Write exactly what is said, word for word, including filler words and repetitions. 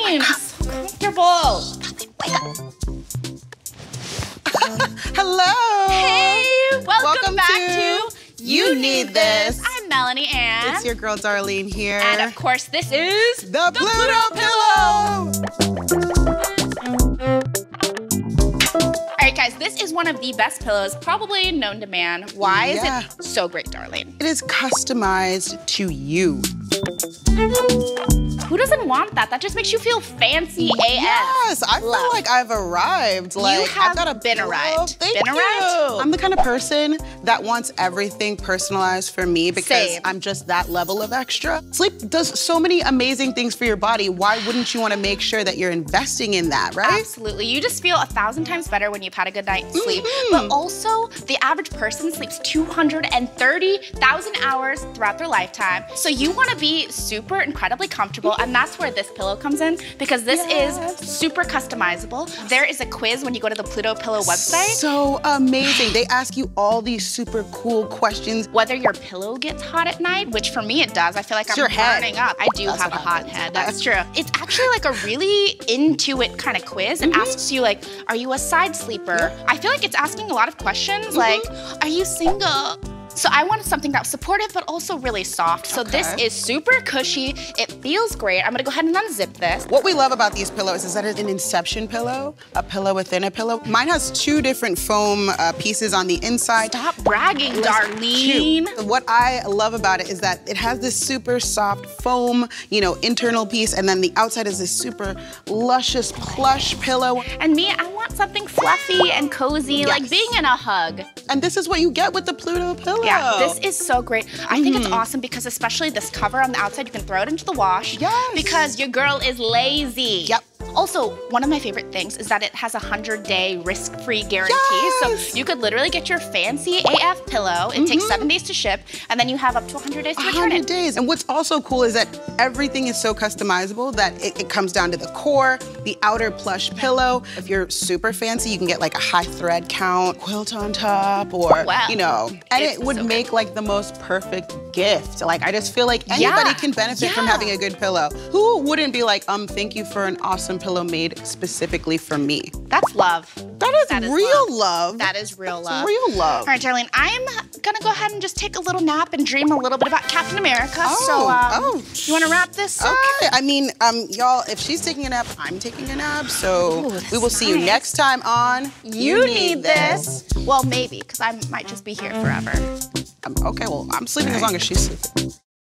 Darlene, so comfortable. Wake up. Hello. Hey, welcome, Welcome back to to You Need This. I'm Melanie Ann. It's your girl Darlene here. And of course, this is the, the Pluto, Pluto Pillow. All right, guys, this is one of the best pillows probably known to man. Why Yeah. is it so great, Darlene? It is customized to you. Who doesn't want that? That just makes you feel fancy A F. Yes, I Love. feel like I've arrived. Like, have I've got a been pillow. arrived. Thank Been you. arrived? I'm the kind of person that wants everything personalized for me because Same. I'm just that level of extra. Sleep does so many amazing things for your body. Why wouldn't you want to make sure that you're investing in that, right? Absolutely. You just feel a thousand times better when you've had a good night's sleep. Mhm. But also, the average person sleeps two hundred thirty thousand hours throughout their lifetime. So you want to be super incredibly comfortable, and that's where this pillow comes in, because this Yes. is super customizable. There is a quiz when you go to the Pluto Pillow website. So amazing. They ask you all these super cool questions. Whether your pillow gets hot at night, which for me it does. I feel like It's I'm your head. burning up. I do That's have a what hot happens. head, that's true. It's actually like a really into it kind of quiz. It Mhm. asks you like, are you a side sleeper? I feel like it's asking a lot of questions like, are you single? So I wanted something that was supportive but also really soft. So this Okay. is super cushy. It feels great. I'm gonna go ahead and unzip this. What we love about these pillows is that it's an inception pillow, a pillow within a pillow. Mine has two different foam uh, pieces on the inside. Stop bragging, Darlene. Cute. What I love about it is that it has this super soft foam, you know, internal piece, and then the outside is this super luscious plush pillow. And me, I want something fluffy and cozy, like Yes. being in a hug. And this is what you get with the Pluto pillow. Yeah, this is so great. I think it's Mhm. awesome because especially this cover on the outside, you can throw it into the wash. Yes. Because your girl is lazy. Yep. Also, one of my favorite things is that it has a hundred day risk-free guarantee. Yes. So you could literally get your fancy A F pillow. It takes seven days to ship, and then you have up to one hundred days to one return hundred it. days. And what's also cool is that everything is so customizable that it, it comes down to the core, the outer plush pillow. If you're super fancy, you can get like a high thread count quilt on top, or, Wow. you know, and It's it would so good. make like the most perfect gift. Like, I just feel like anybody Yeah. can benefit from Yeah. having a good pillow. Who wouldn't be like, um, thank you for an awesome pillow made specifically for me? That's love. That is, That is real love. That is real That's love. real love. All right, Darlene, I'm gonna go ahead and just take a little nap and dream a little bit about Captain America. Oh, so, um, oh. you wanna wrap this up? Okay, I mean, um, y'all, if she's taking a nap, I'm taking a nap. So Ooh, that's we will see you nice. next time on You need this. Well, maybe, because I might just be here forever. Um, okay, well, I'm sleeping as long as she's sleeping.